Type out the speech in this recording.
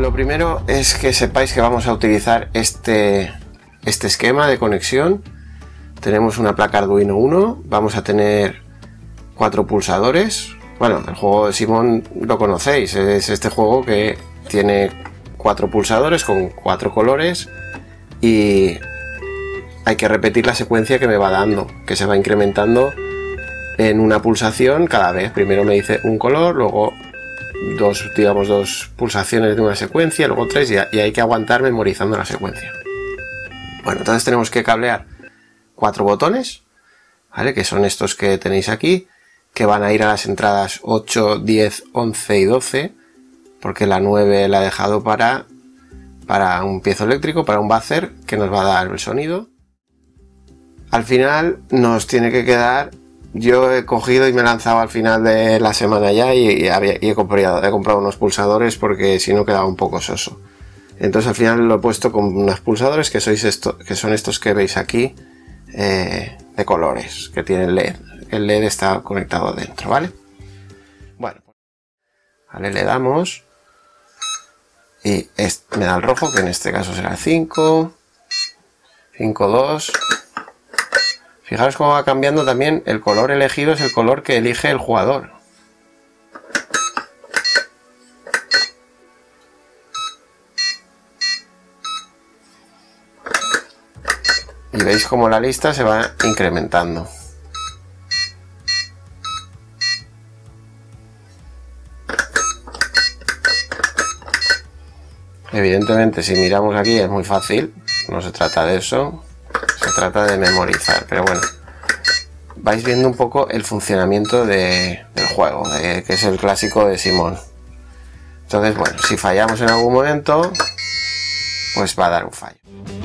lo primero es que sepáis que vamos a utilizar este esquema de conexión. Tenemos una placa Arduino Uno, vamos a tener 4 pulsadores. Bueno, el juego de Simon lo conocéis, es este juego que tiene 4 pulsadores con 4 colores y hay que repetir la secuencia que me va dando, que se va incrementando en una pulsación cada vez. Primero me dice un color, luego dos pulsaciones de una secuencia, luego 3 y hay que aguantar memorizando la secuencia. Bueno, entonces tenemos que cablear 4 botones, ¿vale? Que son estos que tenéis aquí, que van a ir a las entradas 8, 10, 11 y 12, porque la 9 la he dejado para un piezoeléctrico, para un buzzer que nos va a dar el sonido. Al final nos tiene que quedar, yo he cogido y me he lanzado al final de la semana ya y he comprado unos pulsadores porque si no quedaba un poco soso. Entonces al final lo he puesto con unos pulsadores que son estos que veis aquí, de colores, que tienen LED. El LED está conectado dentro, ¿vale? Bueno, vale, le damos y me da el rojo, que en este caso será 5, 5, 2. Fijaros cómo va cambiando también el color elegido, es el color que elige el jugador. Y veis cómo la lista se va incrementando. Evidentemente, si miramos aquí es muy fácil, no se trata de eso, se trata de memorizar, pero bueno, vais viendo un poco el funcionamiento del juego, que es el clásico de Simon. Entonces, bueno, si fallamos en algún momento, pues va a dar un fallo.